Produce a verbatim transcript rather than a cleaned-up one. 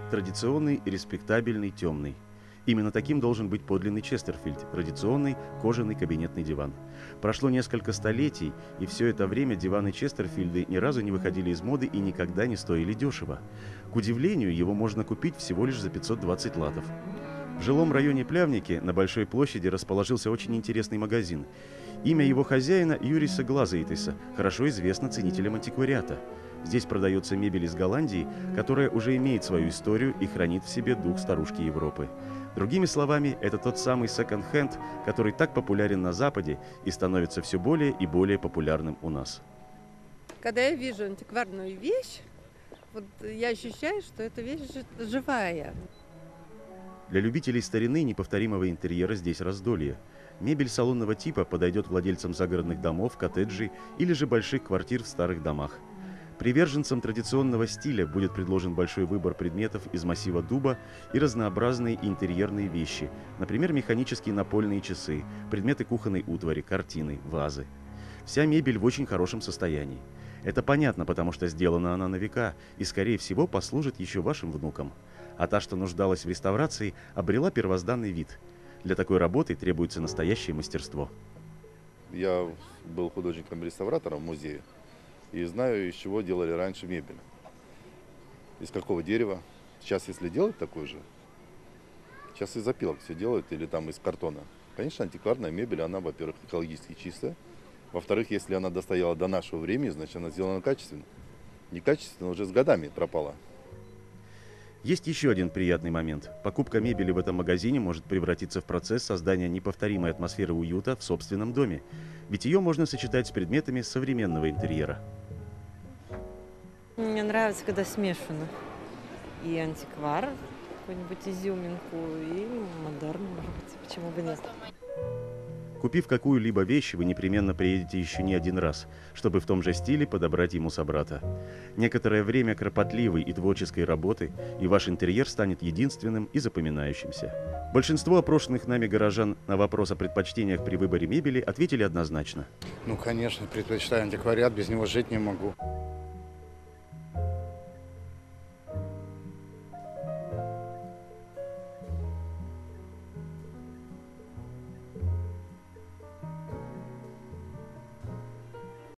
Традиционный, респектабельный, темный. Именно таким должен быть подлинный Честерфильд, традиционный кожаный кабинетный диван. Прошло несколько столетий, и все это время диваны Честерфильды ни разу не выходили из моды и никогда не стоили дешево. К удивлению, его можно купить всего лишь за пятьсот двадцать латов. В жилом районе Плявники на Большой площади расположился очень интересный магазин. Имя его хозяина Юриса Глазейтеса, хорошо известно ценителям антиквариата. Здесь продается мебель из Голландии, которая уже имеет свою историю и хранит в себе дух старушки Европы. Другими словами, это тот самый секонд-хенд, который так популярен на Западе и становится все более и более популярным у нас. Когда я вижу антикварную вещь, вот я ощущаю, что эта вещь живая. Для любителей старины неповторимого интерьера здесь раздолье. Мебель салонного типа подойдет владельцам загородных домов, коттеджей или же больших квартир в старых домах. Приверженцам традиционного стиля будет предложен большой выбор предметов из массива дуба и разнообразные интерьерные вещи, например, механические напольные часы, предметы кухонной утвари, картины, вазы. Вся мебель в очень хорошем состоянии. Это понятно, потому что сделана она на века и, скорее всего, послужит еще вашим внукам. А та, что нуждалась в реставрации, обрела первозданный вид. Для такой работы требуется настоящее мастерство. Я был художником-реставратором в музее. И знаю, из чего делали раньше мебель. Из какого дерева. Сейчас, если делать такой же, сейчас из опилок все делают или там из картона. Конечно, антикварная мебель, она, во-первых, экологически чистая. Во-вторых, если она достояла до нашего времени, значит, она сделана качественно. Некачественно уже с годами пропала. Есть еще один приятный момент. Покупка мебели в этом магазине может превратиться в процесс создания неповторимой атмосферы уюта в собственном доме. Ведь ее можно сочетать с предметами современного интерьера. Мне нравится, когда смешано. И антиквар, какую-нибудь изюминку, и модерн, может быть, почему бы нет. Купив какую-либо вещь, вы непременно приедете еще не один раз, чтобы в том же стиле подобрать ему собрата. Некоторое время кропотливой и творческой работы, и ваш интерьер станет единственным и запоминающимся. Большинство опрошенных нами горожан на вопрос о предпочтениях при выборе мебели ответили однозначно. Ну, конечно, предпочитаю антиквариат, без него жить не могу.